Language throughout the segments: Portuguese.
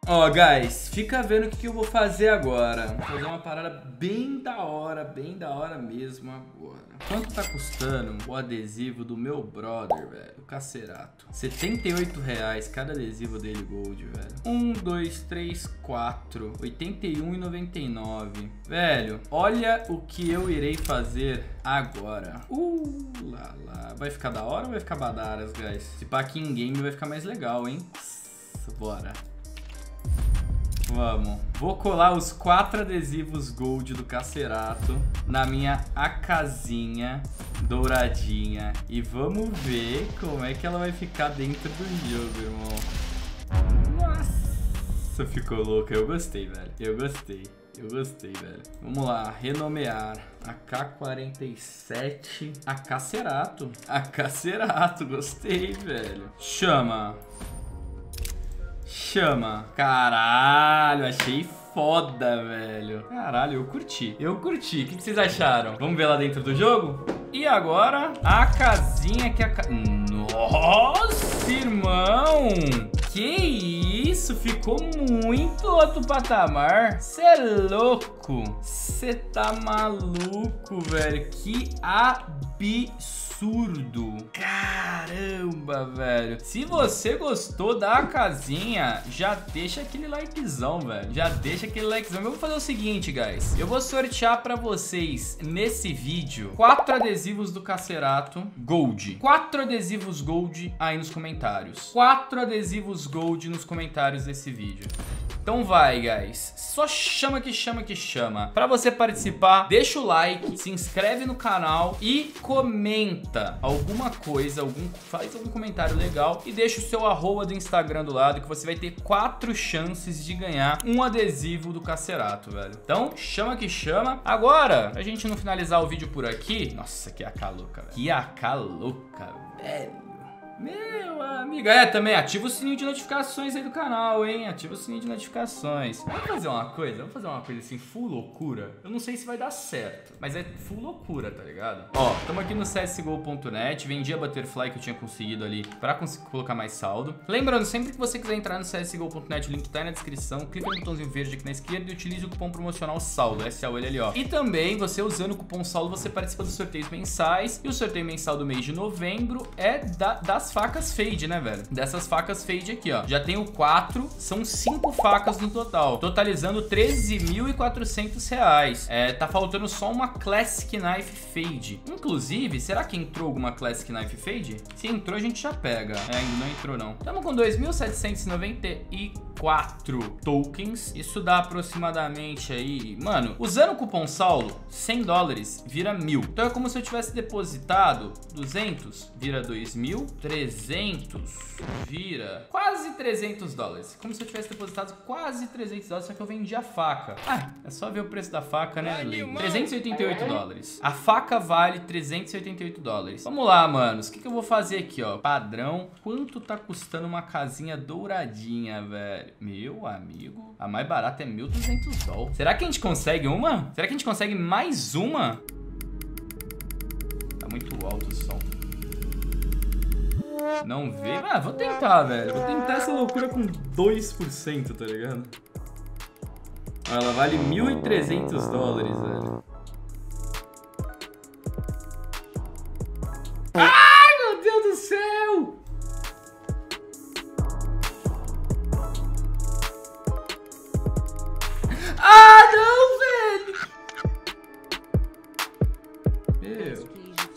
Ó, guys, fica vendo o que eu vou fazer agora. Vou fazer uma parada bem da hora mesmo agora. Quanto tá custando o adesivo do meu brother, velho? O Cacerato. R$78 cada adesivo dele Gold, velho. 1, 2, 3, 4. R$81,99. Velho, olha o que eu irei fazer agora. Lá, lá. Vai ficar da hora ou vai ficar badaras, guys? Se pá aqui em game vai ficar mais legal, hein? Bora. Vamos. Vou colar os 4 adesivos Gold do Cacerato na minha AKzinha douradinha. E vamos ver como é que ela vai ficar dentro do jogo, irmão. Nossa, ficou louca. Eu gostei, velho. Eu gostei, velho. Vamos lá, renomear. AK-47. Cacerato. Cacerato, gostei, velho. Chama. Caralho, achei foda, velho. Caralho, eu curti. O que vocês acharam? Vamos ver lá dentro do jogo? E agora, a casinha que Nossa, irmão! Que isso? Ficou muito outro patamar. Cê é louco. Cê tá maluco, velho. Que absurdo. Caramba, velho. Se você gostou da casinha, já deixa aquele likezão, velho. Eu vou fazer o seguinte, guys. Eu vou sortear pra vocês, nesse vídeo, 4 adesivos do Cacerato Gold. 4 adesivos Gold aí nos comentários. 4 adesivos Gold nos comentários desse vídeo. Então vai, guys. Só chama que chama. Pra você participar, deixa o like, se inscreve no canal e comenta alguma coisa, faz algum comentário legal e deixa o seu arroba do Instagram do lado que você vai ter 4 chances de ganhar um adesivo do Cacerato, velho. Então, chama que chama. Agora, pra gente não finalizar o vídeo por aqui... Nossa, que AK louca, velho. Que AK louca, velho. Meu amigo, também ativa o sininho de notificações aí do canal, hein? Ativa o sininho de notificações. Vamos fazer uma coisa assim, full loucura. Eu não sei se vai dar certo, mas é full loucura, tá ligado? Ó, estamos aqui no CSGO.net. Vendi a Butterfly que eu tinha conseguido ali pra conseguir colocar mais saldo. Lembrando, sempre que você quiser entrar no CSGO.net, o link tá aí na descrição. Clica no botãozinho verde aqui na esquerda e utilize o cupom promocional SALDO, SALLO. E também, você usando o cupom SALDO, você participa dos sorteios mensais. E o sorteio mensal do mês de novembro é das facas fade, né, velho? Dessas facas fade aqui, ó. Já tenho 4, são 5 facas no total, totalizando R$13.400. Tá faltando só uma Classic Knife Fade. Inclusive, será que entrou alguma Classic Knife Fade? Se entrou, a gente já pega. Ainda não entrou, não. Estamos com 2.794 tokens. Isso dá aproximadamente aí... Mano, usando o cupom SALDO, $100 vira 1.000. Então é como se eu tivesse depositado 200, vira 2.000, 300 vira quase $300. Como se eu tivesse depositado quase $300, só que eu vendi a faca. É só ver o preço da faca, né? $388. A faca vale $388. Vamos lá, manos. O que eu vou fazer aqui, ó? Padrão. Quanto tá custando uma casinha douradinha, velho? Meu amigo, a mais barata é $1.200. Será que a gente consegue uma? Será que a gente consegue mais uma? Tá muito alto o som. Não vê? Vou tentar, velho. Vou tentar essa loucura com 2%, tá ligado? Ela vale $1.300, velho. Ai, meu Deus do céu! Não, velho! Meu.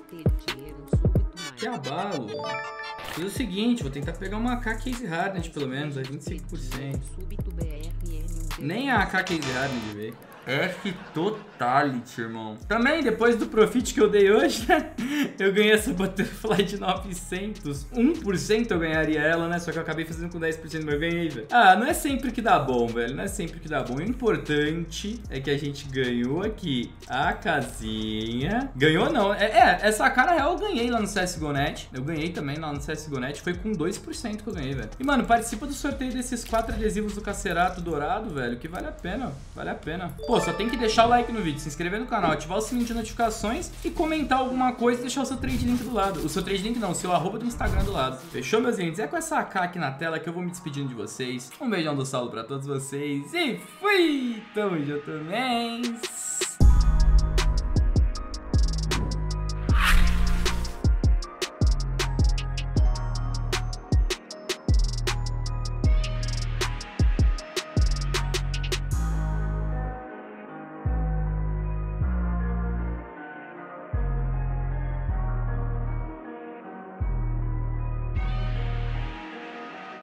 Que abalo. Fiz o seguinte, vou tentar pegar uma AK Case Hardened pelo menos, a 25%. Nem a AK Case Hardened veio. F Totality, irmão. Também, depois do profit que eu dei hoje, né? Eu ganhei essa Butterfly de 900. 1% eu ganharia ela, né? Só que eu acabei fazendo com 10%, mas eu ganhei, velho. Não é sempre que dá bom, velho. Não é sempre que dá bom. O importante é que a gente ganhou aqui a casinha. Ganhou não. Essa cara real eu ganhei lá no CSGO.net. Eu ganhei também lá no CSGO.net. Foi com 2% que eu ganhei, velho. E, mano, participa do sorteio desses 4 adesivos do Cacerato dourado, velho. velho, que vale a pena, vale a pena. Pô, só tem que deixar o like no vídeo, se inscrever no canal, ativar o sininho de notificações e comentar alguma coisa e deixar o seu trade link do lado. O seu trade link não, o seu arroba do Instagram do lado. Fechou, meus lindos? É com essa AK aqui na tela que eu vou me despedindo de vocês. Um beijão do Saulo pra todos vocês e fui! Tamo junto, mens!